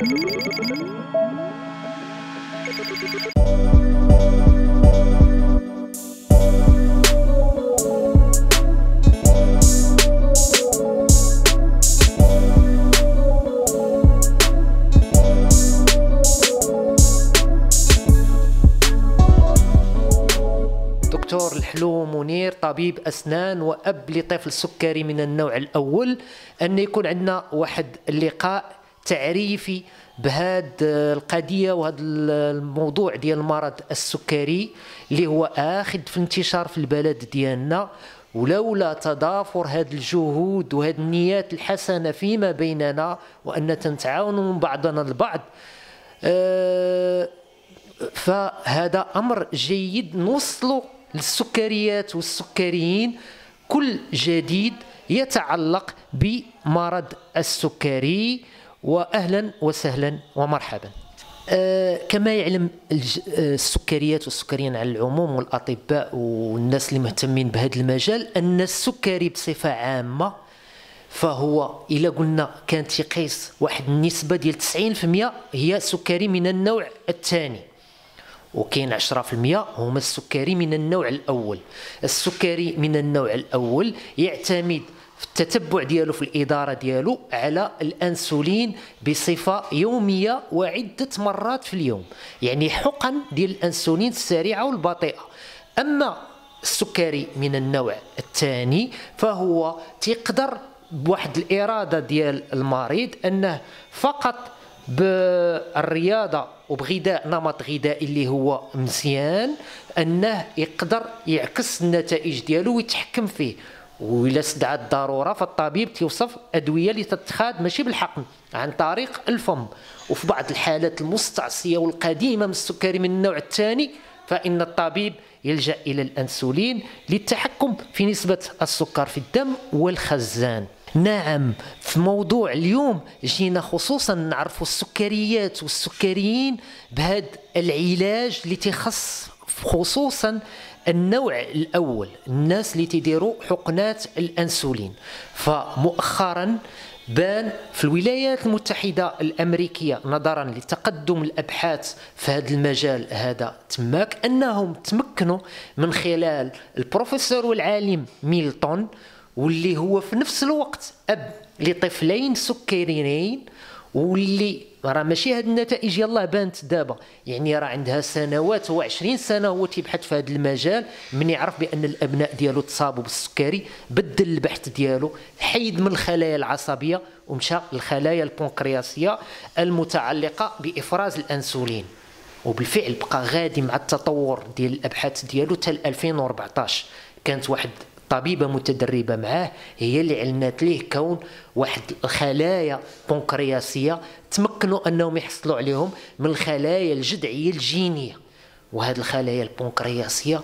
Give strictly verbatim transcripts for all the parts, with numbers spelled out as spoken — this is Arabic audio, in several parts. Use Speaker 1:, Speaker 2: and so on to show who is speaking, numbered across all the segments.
Speaker 1: دكتور الحلو منير، طبيب أسنان وأب لطفل سكري من النوع الأول، أن يكون عندنا واحد اللقاء تعريفي بهذه القضية وهذا الموضوع ديال المرض السكري اللي هو آخذ في الانتشار في البلد ديالنا. ولولا تضافر هذه الجهود وهذه النيات الحسنة فيما بيننا وأن نتعاون من بعضنا البعض، أه فهذا أمر جيد نوصله للسكريات والسكريين كل جديد يتعلق بمرض السكري. وأهلا وسهلا ومرحبا. آه كما يعلم السكريات والسكريين على العموم والأطباء والناس اللي مهتمين بهذا المجال أن السكري بصفة عامة فهو إلا قلنا كانت يقيس واحد النسبة ديال تسعين بالمئة هي سكري من النوع الثاني، وكاين عشرة بالمئة هما السكري من النوع الأول. السكري من النوع الأول يعتمد في التتبع ديالو في الإدارة ديالو على الأنسولين بصفة يومية وعدة مرات في اليوم، يعني حقن ديال الأنسولين السريعة والبطيئة. أما السكري من النوع الثاني فهو تقدر بواحد الإرادة ديال المريض أنه فقط بالرياضة وبغذاء نمط غذائي اللي هو مزيان أنه يقدر يعكس النتائج ديالو ويتحكم فيه. وإلا استدعت الضرورة فالطبيب تيوصف أدوية اللي تتخاذ ماشي بالحقن عن طريق الفم. وفي بعض الحالات المستعصية والقديمة من السكري من النوع الثاني فإن الطبيب يلجأ إلى الأنسولين للتحكم في نسبة السكر في الدم والخزان. نعم، في موضوع اليوم جينا خصوصا نعرفوا السكريات والسكريين بهذا العلاج اللي تخص خصوصا النوع الأول، الناس اللي تيديروا حقنات الأنسولين. فمؤخرا بان في الولايات المتحدة الأمريكية نظرا لتقدم الأبحاث في هذا المجال هذا تماك أنهم تمكنوا من خلال البروفيسور والعالم ميلتون، واللي هو في نفس الوقت أب لطفلين سكريين، واللي راه ماشي هاد النتائج يلاه بانت دابا، يعني راه عندها سنوات هو عشرين سنة هو تيبحث في هذا المجال. من يعرف بأن الأبناء ديالو تصابوا بالسكري بدل البحث ديالو، حيد من الخلايا العصبية ومشى للخلايا البنكرياسية المتعلقة بإفراز الأنسولين. وبالفعل بقى غادي مع التطور ديال الأبحاث ديالو حتى ألفين وأربعطاش. كانت واحد طبيبة متدربة معاه هي اللي علمت ليه كون واحد الخلايا بنكرياسية تمكنوا أنهم يحصلوا عليهم من الخلايا الجذعية الجينية. وهذه الخلايا البنكرياسية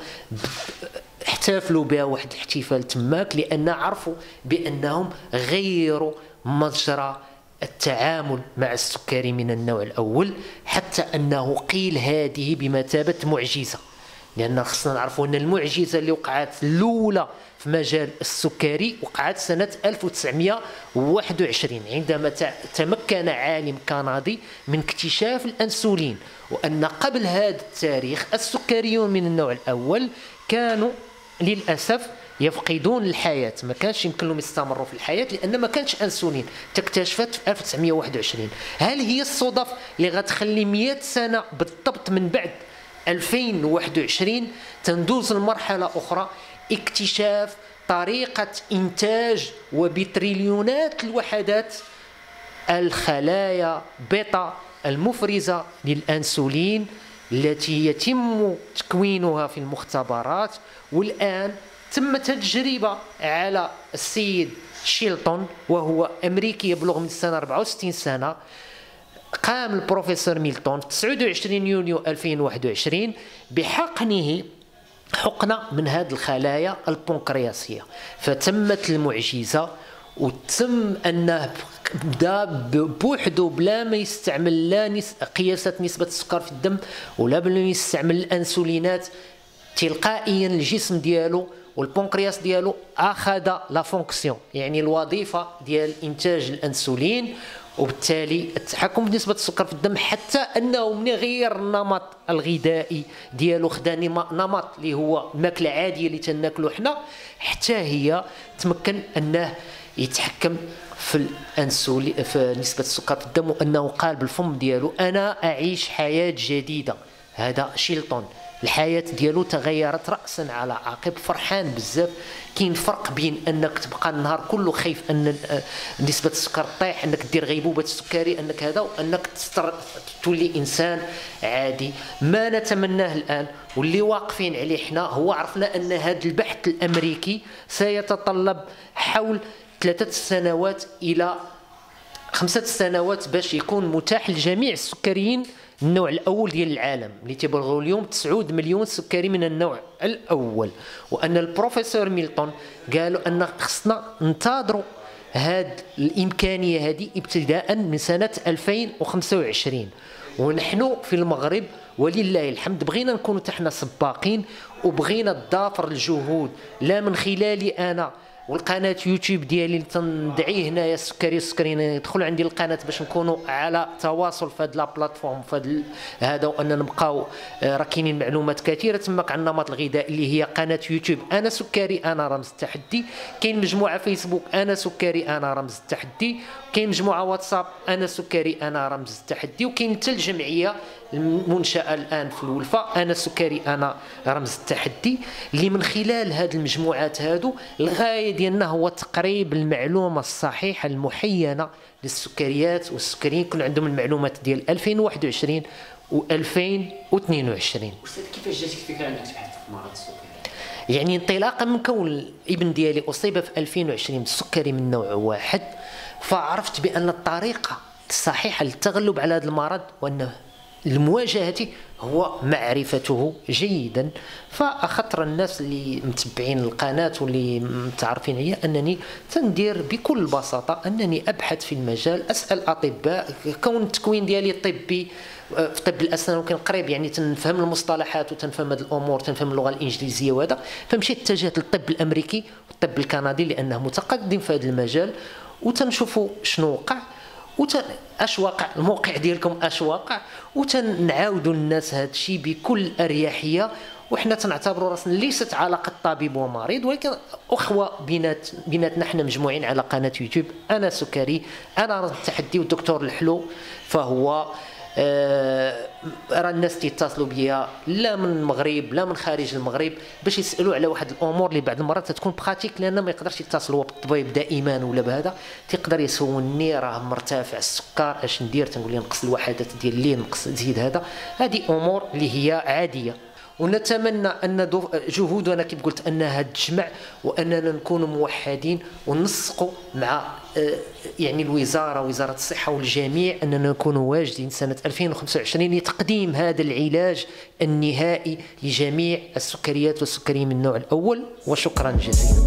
Speaker 1: احتفلوا بها واحد الاحتفال تماك لأن عرفوا بأنهم غيروا مجرى التعامل مع السكري من النوع الأول، حتى أنه قيل هذه بمثابة معجزة. لأن خصنا نعرفوا أن المعجزة اللي وقعت الأولى في مجال السكري وقعت سنة ألف وتسعمئة وواحد وعشرين عندما تمكن عالم كندي من اكتشاف الأنسولين. وأن قبل هذا التاريخ السكريون من النوع الأول كانوا للأسف يفقدون الحياة، ما كانش يمكن لهم يستمروا في الحياة لأن ما كانش أنسولين، تكتشفت في ألف وتسعمئة وواحد وعشرين. هل هي الصدف اللي غتخلي مئة سنة بالضبط من بعد ألفين وواحد وعشرين تندوز المرحلة أخرى اكتشاف طريقة إنتاج وبتريليونات الوحدات الخلايا بيتا المفرزة للأنسولين التي يتم تكوينها في المختبرات؟ والآن تم تجربة على السيد شيلتون وهو أمريكي يبلغ من السنة أربعة وستين سنة. قام البروفيسور ميلتون في تسعة وعشرين يونيو ألفين وواحد وعشرين بحقنه حقنة من هذه الخلايا البنكرياسية، فتمت المعجزة وتم أنه بدا بوحده بلا ما يستعمل لا نس... قياسات نسبة السكر في الدم ولا بلا ما يستعمل الأنسولينات، تلقائيا الجسم ديالو والبنكرياس ديالو أخذ لا فونكسيون، يعني الوظيفة ديال إنتاج الأنسولين. وبالتالي التحكم في نسبة السكر في الدم، حتى أنه من غير النمط الغذائي ديالو خدا نمط اللي هو الماكلة عادية اللي تناكلو حنا، حتى هي تمكن أنه يتحكم في الانسولين في نسبة السكر في الدم، وأنه قال بالفم ديالو أنا أعيش حياة جديدة. هذا شيلتون الحياة ديالو تغيرت رأسا على عقب، فرحان بزاف. كاين فرق بين انك تبقى النهار كله خايف ان نسبة السكر طيح، انك دير غيبوبة السكري، انك هذا، وانك تولي انسان عادي. ما نتمناه الان واللي واقفين عليه حنا هو عرفنا ان هذا البحث الامريكي سيتطلب حول ثلاثة سنوات الى خمسة سنوات باش يكون متاح لجميع السكريين النوع الاول ديال العالم اللي تيبلغوا اليوم تسعة مليون سكري من النوع الاول. وان البروفيسور ميلتون قالوا ان خصنا ننتظروا هذه الامكانيه هذه ابتداء من سنه ألفين وخمسة وعشرين. ونحن في المغرب ولله الحمد بغينا نكونوا حنا سباقين، وبغينا تضافر الجهود لا من خلالي انا والقناه يوتيوب ديالي اللي تندعيه هنايا السكري السكريين يدخلوا عندي القناه باش نكونوا على تواصل في هذه لا بلاتفورم في هذا، وان نبقاو راه كاينين معلومات كثيره تماك عن النمط الغذائي اللي هي قناه يوتيوب انا سكري انا رمز التحدي، كاين مجموعه فيسبوك انا سكري انا رمز التحدي، كاين مجموعه واتساب انا سكري انا رمز التحدي، وكاين حتى الجمعيه المنشاه الان في الولفه انا سكري انا رمز التحدي، اللي من خلال هذه المجموعات هادو الغايه ديالنا هو تقريب المعلومه الصحيحه المحينه للسكريات والسكريين، يكون عندهم المعلومات ديال ألفين وواحد وعشرين و ألفين واثنين وعشرين.
Speaker 2: استاذ كيفاش جاتك الفكره انك تبحث في مرض السكري؟
Speaker 1: يعني انطلاقا من كون الابن ديالي اصيب في ألفين وعشرين بالسكري من نوع واحد، فعرفت بان الطريقه الصحيحه للتغلب على هذا المرض وان لمواجهته هو معرفته جيدا. فاخطر الناس اللي متبعين القناه واللي متعرفين عليا انني تندير بكل بساطه انني ابحث في المجال، اسال اطباء، كون التكوين ديالي الطبي في طب الاسنان وكان قريب يعني تنفهم المصطلحات وتنفهم هذه الامور، تنفهم اللغه الانجليزيه وهذا، فمشيت اتجهت للطب الامريكي والطب الكندي لانه متقدم في هذا المجال، وتنشوفوا شنو وقع وتن اش واقع، الموقع ديالكم اش واقع، وتنعاودوا للناس هذا الشيء بكل اريحيه. وحنا تنعتبروا راسنا ليست علاقه طبيب ومريض، ولكن اخوه بينات بيناتنا، حنا مجموعين على قناه يوتيوب انا سكري انا رمز التحدي. والدكتور الحلو فهو آه راه الناس تيتصلوا بيا لا من المغرب لا من خارج المغرب باش يسالوا على واحد الامور اللي بعض المرات تكون براتيك، لان ما يقدرش يتصلوا بالطبيب دائما ولا بهذا، تيقدر يسولني راه مرتفع السكر اش ندير، تنقول له نقص الوحدات ديال الليل، نقص زيد هذا. هذه امور اللي هي عاديه، ونتمنى ان جهودنا كيف قلت انها تجمع واننا نكون موحدين وننسقوا مع يعني الوزاره وزاره الصحه والجميع اننا نكون واجدين سنه ألفين وخمسة وعشرين لتقديم هذا العلاج النهائي لجميع السكريات والسكريين من النوع الاول. وشكرا جزيلا.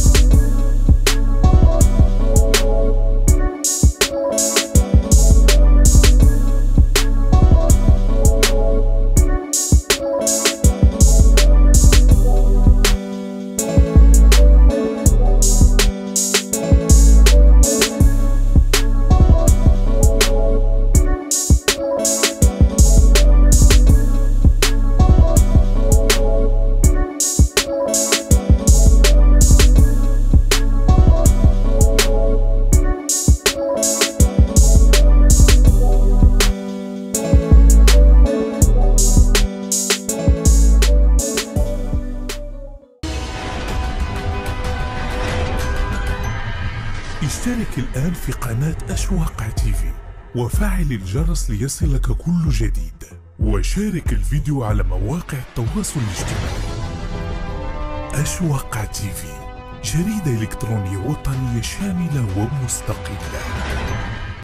Speaker 3: اشترك الآن في قناة أشواق تيفي وفعل الجرس ليصلك كل جديد، وشارك الفيديو على مواقع التواصل الاجتماعي. أشواق تيفي، جريدة إلكترونية وطنية شاملة ومستقلة.